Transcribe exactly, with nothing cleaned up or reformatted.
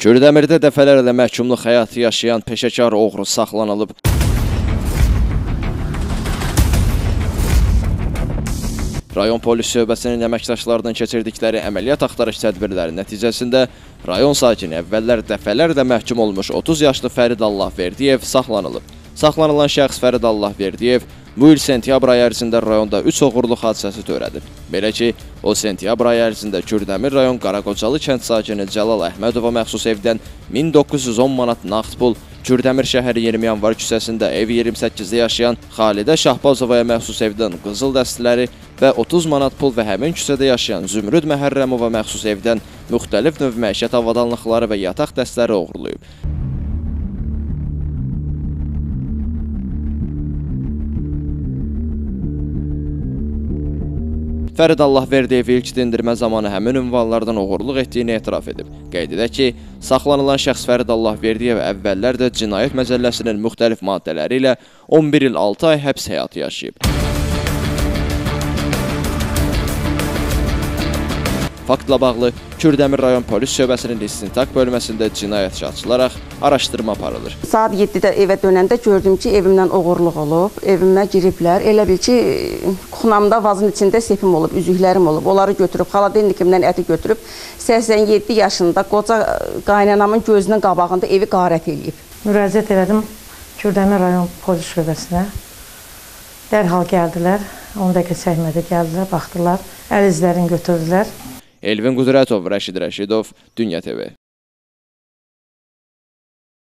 Kürdəmirdə dəfələrlə məhkumluq həyatı yaşayan peşəkar oğru saxlanılıb. Rayon polis şöbəsinin əməkdaşlarının keçirdikləri əməliyyat axtarış tədbirləri nəticəsində rayon sakini əvvəllər dəfələrlə məhkum olmuş otuz yaşlı Fərid Allahverdiyev saxlanılıb. Saxlanılan şəxs Fərid Allahverdiyev bu il sentyabr ayı ərzində rayonda üç oğurluq hadisəsi törədib. Belə ki, o sentyabr ayı ərzində Kürdəmir rayon Qaraqocalı kənd sakini Cəlal Əhmədova məxsus evdən min doqquz yüz on manat nağd pul, Kürdəmir şəhəri yirmi yanvar küçəsində ev iyirmi səkkizdə yaşayan Xalidə Şahbazovaya məxsus evdən qızıl dəstiləri və otuz manat pul və həmin küçədə yaşayan Zümrüd Məhərrəmova məxsus evdən müxtəlif növ məişət avadanlıqları və yataq dəstləri oğurlayıb. Fərid Allahverdiyev ilk dindirmə zamanı həmin ünvanlardan oğurluq etdiyini etiraf edib. Qeyd edək ki, saxlanılan şəxs Fərid Allahverdiyev əvvəllər də Cinayət Məcəlləsinin müxtəlif maddələri ilə on bir il altı ay həbs həyatı yaşayıb. Faktla bağlı Kürdəmir rayon polis şöbəsinin istintaq bölməsində cinayətçi açılaraq araşdırma aparılır. Saat yeddidə evə dönəndə gördüm ki, evimdən oğurluq olub, evimə giriblər. Elə bil ki, kuxunamda vazın içində sefim olub, üzüklərim olub. Onları götürüb, xaladelnikimdən əti götürüb, səksən yeddi yaşında qoca qaynanamın gözünün qabağında evi qarət eləyib. Müraciət elədim Kürdəmir rayon polis şöbəsinə. Dərhal gəldilər, on dəqiqə çəkmədi, gəldilər, baxdılar, əl izlərini götürdülər. Elvin Qudrətov, Rəşid Rəşidov, Dünya T V.